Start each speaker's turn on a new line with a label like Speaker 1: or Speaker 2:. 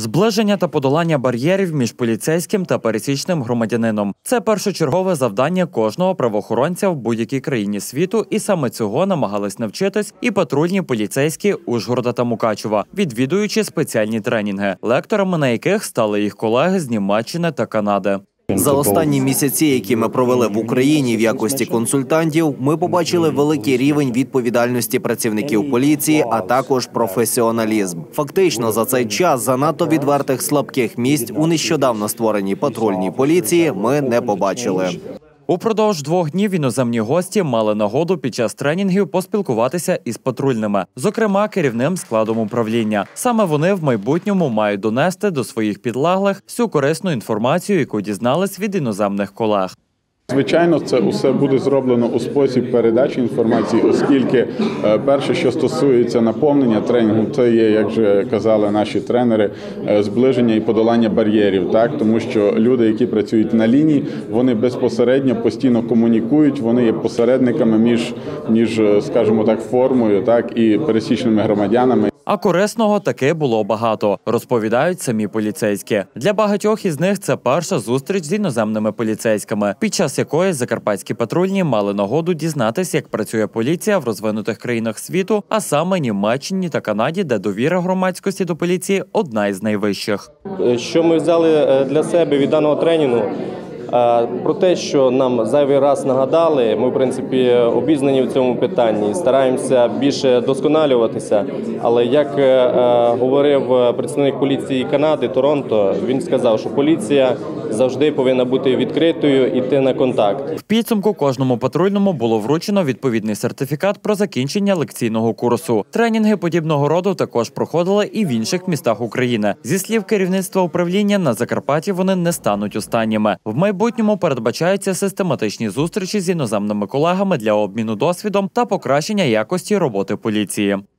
Speaker 1: Зближення та подолання бар'єрів між поліцейським та пересічним громадянином – це першочергове завдання кожного правоохоронця в будь-якій країні світу, і саме цього намагались навчитись і патрульні поліцейські Ужгорода та Мукачева, відвідуючи спеціальні тренінги, лекторами на яких стали їх колеги з Німеччини та Канади.
Speaker 2: За останні місяці, які ми провели в Україні в якості консультантів, ми побачили великий рівень відповідальності працівників поліції, а також професіоналізм. Фактично, за цей час занадто відвертих слабких місць у нещодавно створеній патрульній поліції ми не побачили.
Speaker 1: Упродовж 2 днів іноземні гості мали нагоду під час тренінгів поспілкуватися із патрульними, зокрема керівним складом управління. Саме вони в майбутньому мають донести до своїх підлеглих всю корисну інформацію, яку дізнались від іноземних колег.
Speaker 3: Звичайно, це усе буде зроблено у спосіб передачі інформації, оскільки перше, що стосується наповнення тренінгу, це є, як вже казали наші тренери, зближення і подолання бар'єрів. Тому що люди, які працюють на лінії, вони безпосередньо постійно комунікують, вони є посередниками між скажімо так, формою і пересічними громадянами.
Speaker 1: А корисного таки було багато, розповідають самі поліцейські. Для багатьох із них це перша зустріч з іноземними поліцейськими, під час якої закарпатські патрульні мали нагоду дізнатися, як працює поліція в розвинутих країнах світу, а саме Німеччині та Канаді, де довіра громадськості до поліції – одна із найвищих.
Speaker 4: Що ми взяли для себе від даного тренінгу? Про те, що нам зайвий раз нагадали, ми, в принципі, обізнані в цьому питанні, стараємося більше досконалюватися. Але, як говорив представник поліції Канади, Торонто, він сказав, що поліція завжди повинна бути відкритою, йти на контакт.
Speaker 1: В підсумку кожному патрульному було вручено відповідний сертифікат про закінчення лекційного курсу. Тренінги подібного роду також проходили і в інших містах України. Зі слів керівництва управління, на Закарпатті вони не стануть останніми. В майбутньому передбачаються систематичні зустрічі з іноземними колегами для обміну досвідом та покращення якості роботи поліції.